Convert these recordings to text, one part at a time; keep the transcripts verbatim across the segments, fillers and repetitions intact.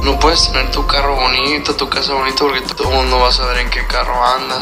No puedes tener tu carro bonito, tu casa bonita, porque todo el mundo va a saber en qué carro andas.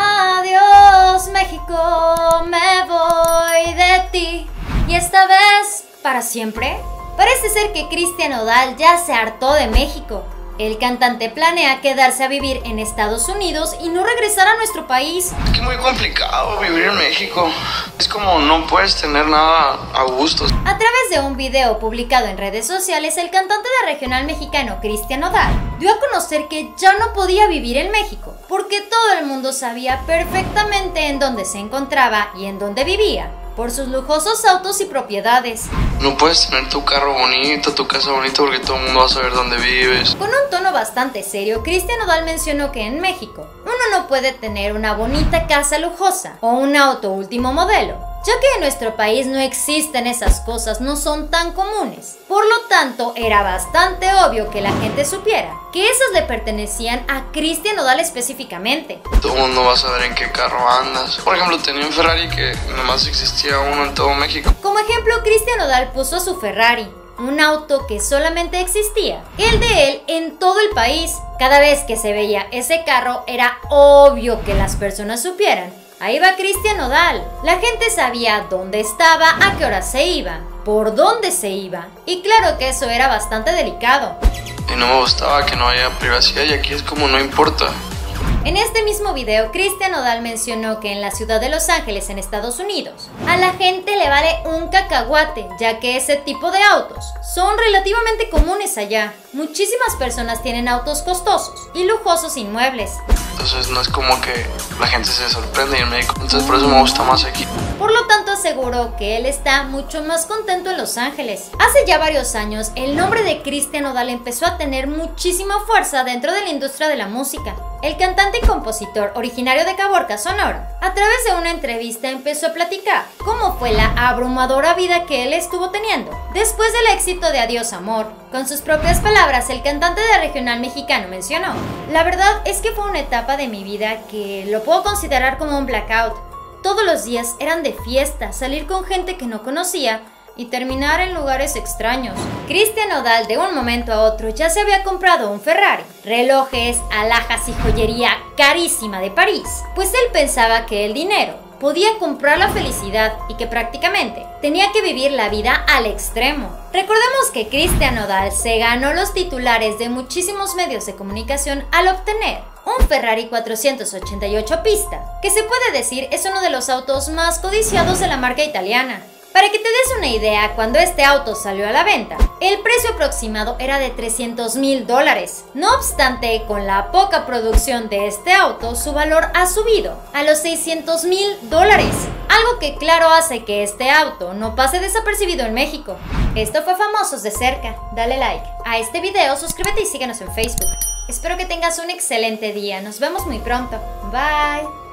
Adiós, México, me voy de ti. Y esta vez, ¿para siempre? Parece ser que Cristian Nodal ya se hartó de México. El cantante planea quedarse a vivir en Estados Unidos y no regresar a nuestro país. Es que es muy complicado vivir en México. Es como no puedes tener nada a gusto. A través de un video publicado en redes sociales, el cantante de regional mexicano Cristian Nodal dio a conocer que ya no podía vivir en México, porque todo el mundo sabía perfectamente en dónde se encontraba y en dónde vivía, por sus lujosos autos y propiedades. No puedes tener tu carro bonito, tu casa bonita, porque todo el mundo va a saber dónde vives. Con un tono bastante serio, Cristian Nodal mencionó que en México uno no puede tener una bonita casa lujosa o un auto último modelo, ya que en nuestro país no existen esas cosas, no son tan comunes. Por lo tanto, era bastante obvio que la gente supiera que esas le pertenecían a Cristian Nodal específicamente. Todo el mundo va a saber en qué carro andas. Por ejemplo, tenía un Ferrari que nomás existía uno en todo México. Como ejemplo, Cristian Nodal puso su Ferrari, un auto que solamente existía, el de él en todo el país. Cada vez que se veía ese carro, era obvio que las personas supieran: ahí va Cristian Nodal. La gente sabía dónde estaba, a qué hora se iba, por dónde se iba. Y claro que eso era bastante delicado. Y no me gustaba que no haya privacidad, y aquí es como no importa. En este mismo video, Cristian Nodal mencionó que en la ciudad de Los Ángeles, en Estados Unidos, a la gente le vale un cacahuate, ya que ese tipo de autos son relativamente comunes allá. Muchísimas personas tienen autos costosos y lujosos inmuebles. Entonces no es como que la gente se sorprende en México. Entonces por eso me gusta más aquí. Por lo tanto, aseguró que él está mucho más contento en Los Ángeles. Hace ya varios años, el nombre de Cristian Nodal empezó a tener muchísima fuerza dentro de la industria de la música. El cantante y compositor, originario de Caborca, Sonora, a través de una entrevista empezó a platicar cómo fue la abrumadora vida que él estuvo teniendo después del éxito de Adiós Amor. Con sus propias palabras, el cantante de regional mexicano mencionó: la verdad es que fue una etapa de mi vida que lo puedo considerar como un blackout. Todos los días eran de fiesta, salir con gente que no conocía y terminar en lugares extraños. Cristian Nodal de un momento a otro ya se había comprado un Ferrari, relojes, alhajas y joyería carísima de París, pues él pensaba que el dinero podía comprar la felicidad y que prácticamente tenía que vivir la vida al extremo. Recordemos que Cristian Nodal se ganó los titulares de muchísimos medios de comunicación al obtener un Ferrari cuatrocientos ochenta y ocho pista, que se puede decir es uno de los autos más codiciados de la marca italiana. Para que te des una idea, cuando este auto salió a la venta, el precio aproximado era de trescientos mil dólares. No obstante, con la poca producción de este auto, su valor ha subido a los seiscientos mil dólares. Algo que claro hace que este auto no pase desapercibido en México. Esto fue Famosos de Cerca. Dale like a este video, suscríbete y síguenos en Facebook. Espero que tengas un excelente día. Nos vemos muy pronto. Bye.